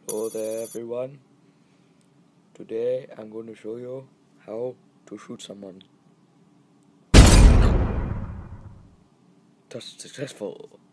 Hello there everyone. Today I'm going to show you how to shoot someone. That's successful.